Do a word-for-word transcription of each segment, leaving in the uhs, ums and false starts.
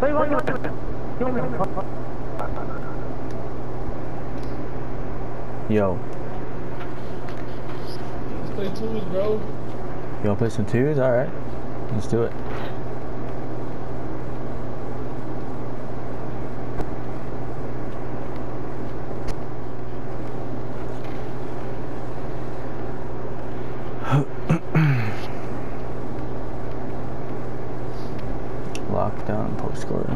Wait, wait, wait. Yo. Let's play twos, bro. You wanna play some twos? Alright. Let's do it. Lockdown post scoring.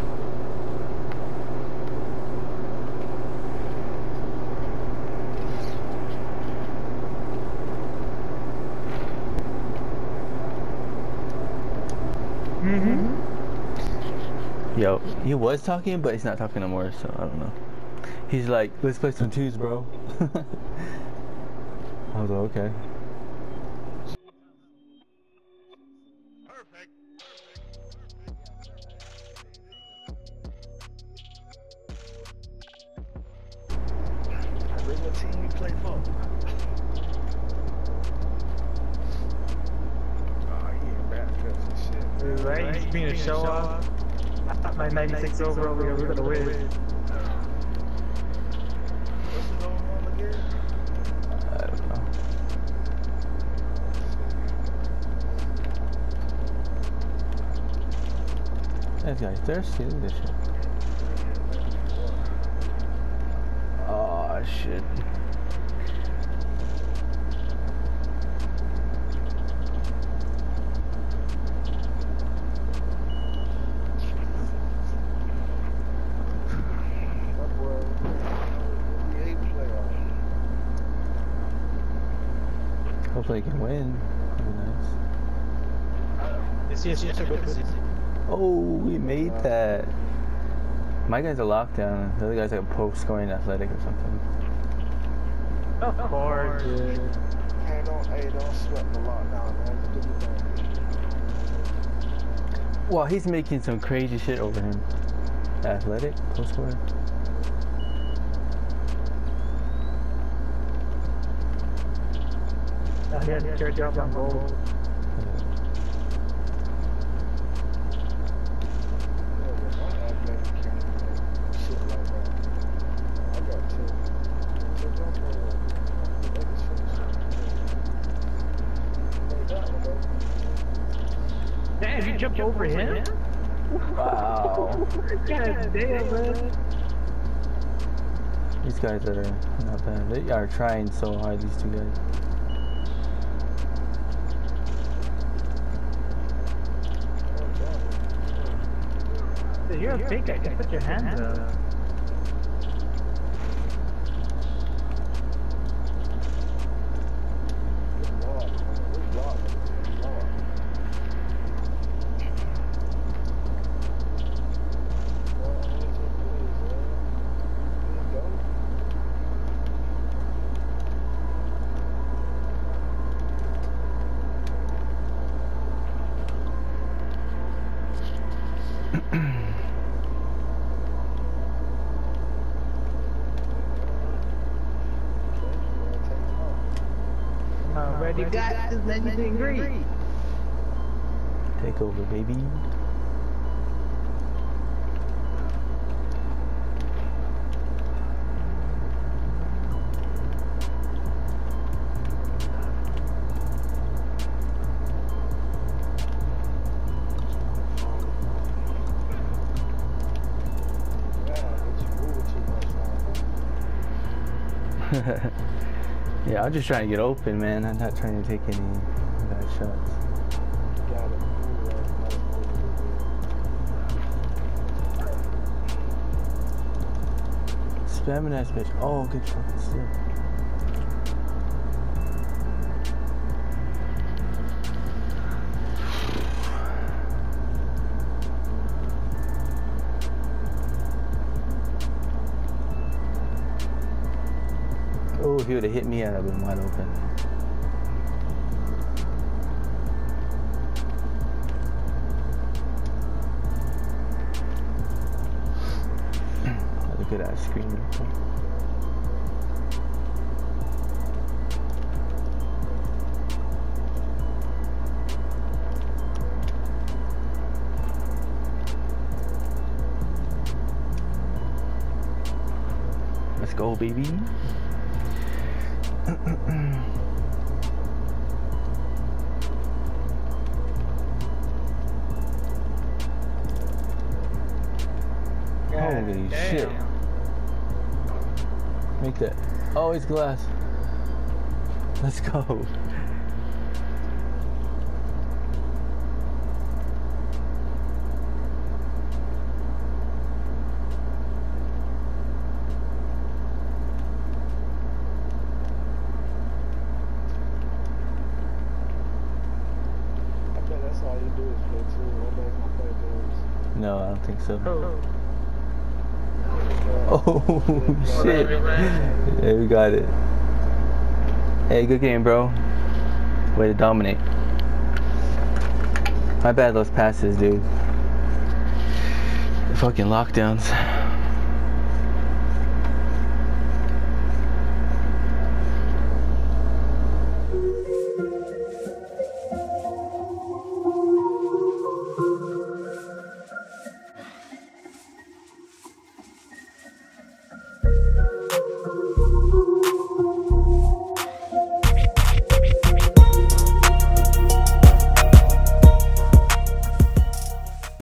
Mm-hmm. Yo, he was talking, but he's not talking no more, so I don't know. He's like, let's play some twos, bro. I was like, okay. Perfect. What team you play for? Oh, yeah, rap trips and shit. Right, he's being a show off. My ninety-six overall, we're gonna win. What's the going on again? I don't know. This guy's thirsty, look at this shit. Oh shit. That boy, N B A playoff. Hopefully he can win. That'd be nice. Yes, yes, yes, yes. Oh, we made that. My guy's a lockdown. The other guy's like a post scoring athletic or something. Of course, dude. Hey, don't, hey, don't sweat the lockdown, man. Do your thing. Well, he's making some crazy shit over him. Athletic, post scoring. I had to carry job on goal. Damn, you jumped over him? Wow. God damn, man. These guys are not bad. They are trying so hard, these two guys. Dude, you're a big guy, just put your hands up. Already got this anything great. Take over, baby. Yeah, I'm just trying to get open, man. I'm not trying to take any bad shots. Spamming that bitch. Oh, good fucking slip. Oh, if he would have hit me, I'd have been wide open. That's a good ass screen. go, baby. Holy Damn. shit. Make that. Oh, it's glass. Let's go. I bet that's all you do is play two. One day I play games. No, I don't think so. Oh. Oh, shit. Yeah, we got it. Hey, good game, bro. Way to dominate. My bad, those passes, dude. The fucking lockdowns.